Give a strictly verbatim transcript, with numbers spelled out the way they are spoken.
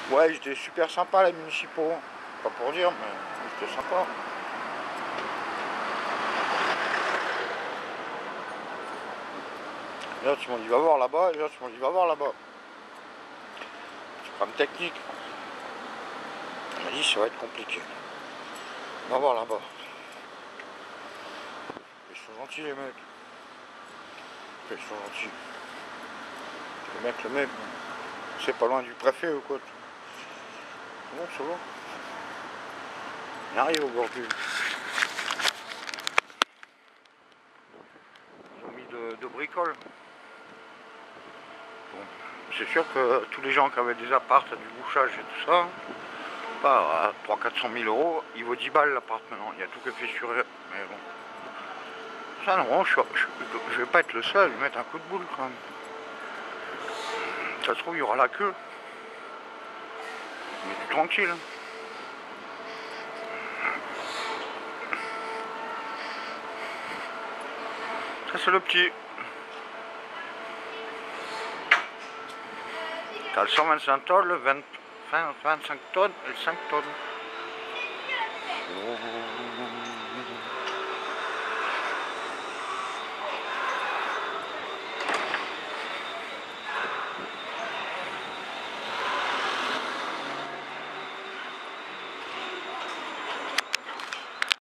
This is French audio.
Ouais, ils étaient super sympas les municipaux. Pas pour dire, mais ils étaient sympas. Et là, tu m'as dit va voir là-bas, et là, tu m'as dit va voir là-bas. C'est comme technique. On m'a dit ça va être compliqué. Va voir là-bas. Ils sont gentils les mecs. Ils sont gentils. Le mec, le mec, c'est pas loin du préfet ou quoi. Bon, ça va. Il arrive au bordure. Ils ont mis de, de bricoles. Bon, c'est sûr que tous les gens qui avaient des apparts, du bouchage et tout ça, pas à trois cents à quatre cent mille euros, il vaut dix balles l'appart maintenant. Il y a tout qui est fait sur eux. Mais bon. Ça non, je, je, je vais pas être le seul à lui mettre un coup de boule quand même. Ça se trouve, il y aura la queue. Mais tout tranquille. Ça c'est le petit. T'as le cent vingt-cinq tonnes, le vingt, vingt, vingt-cinq tonnes et le cinq tonnes. Oh.